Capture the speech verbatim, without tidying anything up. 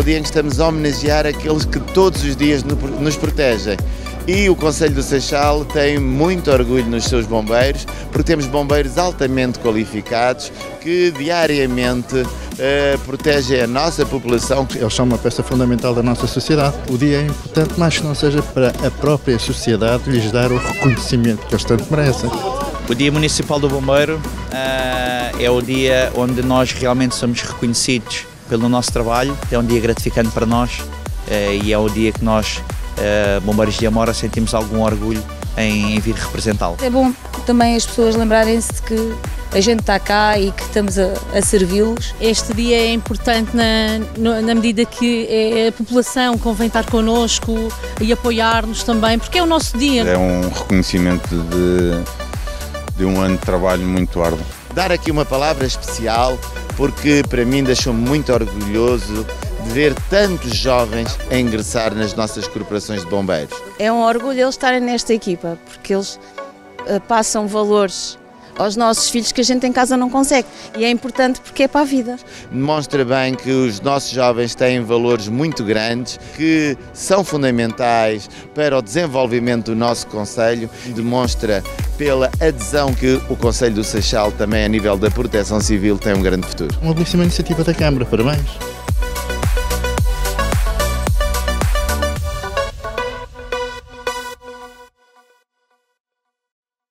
o dia em que estamos a homenagear aqueles que todos os dias nos protegem. E o Concelho do Seixal tem muito orgulho nos seus bombeiros, porque temos bombeiros altamente qualificados que diariamente uh, protegem a nossa população. Eles são uma peça fundamental da nossa sociedade. O dia é importante, mas que não seja para a própria sociedade lhes dar o reconhecimento que eles tanto merecem. O Dia Municipal do Bombeiro uh, é o dia onde nós realmente somos reconhecidos pelo nosso trabalho. É um dia gratificante para nós uh, e é o dia que nós, uh, bombeiros de Amora, sentimos algum orgulho em, em vir representá-lo. É bom também as pessoas lembrarem-se de que a gente está cá e que estamos a, a servi-los. Este dia é importante na, na medida que é a população convém estar connosco e apoiar-nos também, porque é o nosso dia. É um reconhecimento de, de um ano de trabalho muito árduo. Dar aqui uma palavra especial, porque para mim deixou-me muito orgulhoso de ver tantos jovens a ingressar nas nossas corporações de bombeiros. É um orgulho eles estarem nesta equipa, porque eles uh, passam valores aos nossos filhos que a gente em casa não consegue. E é importante porque é para a vida. Demonstra bem que os nossos jovens têm valores muito grandes, que são fundamentais para o desenvolvimento do nosso concelho. Demonstra pela adesão que o Concelho do Seixal, também a nível da proteção civil, tem um grande futuro. Uma belíssima iniciativa da Câmara, parabéns.